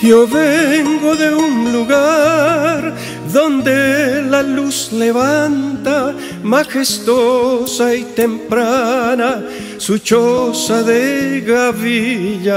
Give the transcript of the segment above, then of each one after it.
Yo vengo de un lugar donde la luz levanta, majestuosa y temprana, su choza de gavillas.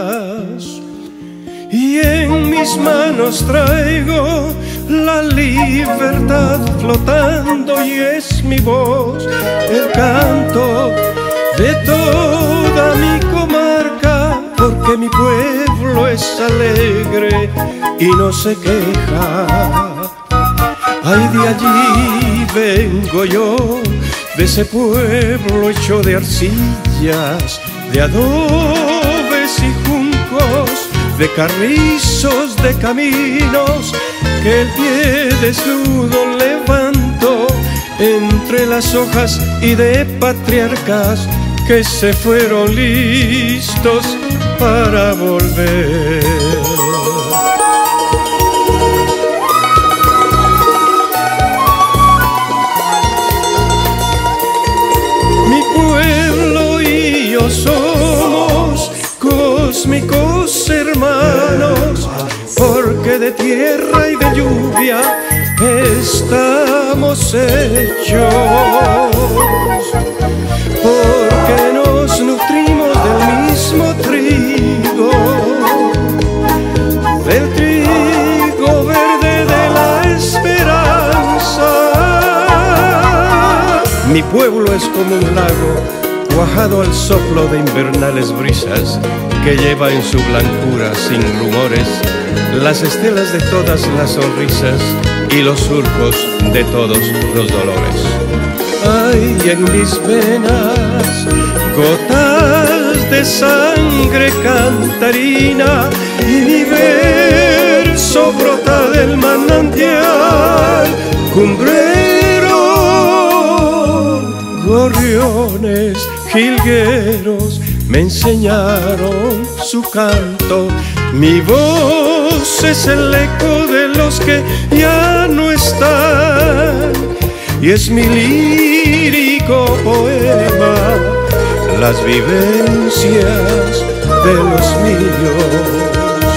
Y en mis manos traigo la libertad flotando, y es mi voz el canto de toda mi comarca, porque mi pueblo es alegre y no se queja. Ay, de allí vengo yo, de ese pueblo hecho de arcillas, de adobes y juncos, de carrizos, de caminos, que el pie desnudo levanto entre las hojas, y de patriarcas que se fueron listos para volver. Mi pueblo y yo somos cósmicos hermanos, porque de tierra y de lluvia estamos hechos, porque nos nutrimos del mismo trigo, del trigo verde de la esperanza. Mi pueblo es como un lago cuajado al soplo de invernales brisas, que lleva en su blancura sin rumores las estelas de todas las sonrisas y los surcos de todos los dolores. Hay en mis venas gotas de sangre cantarina, y mi verso brota del manantial cumbrero. Gorriones, jilgueros me enseñaron su canto, mi voz es el eco de los que ya no están, y es mi lírico poema las vivencias de los míos.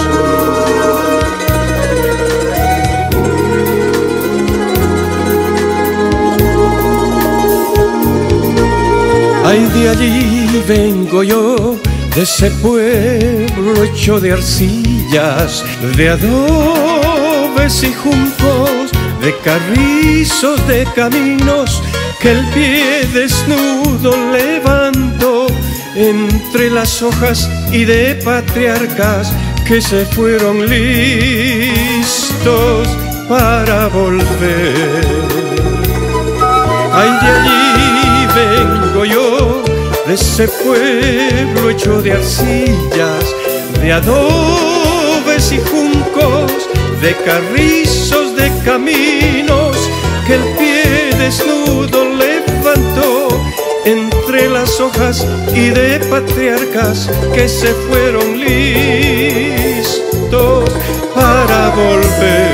Ay, de allí vengo yo, de ese pueblo hecho de arcillas, de adobes y juncos, de carrizos, de caminos, que el pie desnudo levanto entre las hojas, y de patriarcas que se fueron listos para volver. Ay, de allí vengo yo, de ese pueblo hecho de arcillas, de adobes y juncos, de carrizos, de caminos, que el pie desnudo levantó entre las hojas, y de patriarcas que se fueron listos para volver.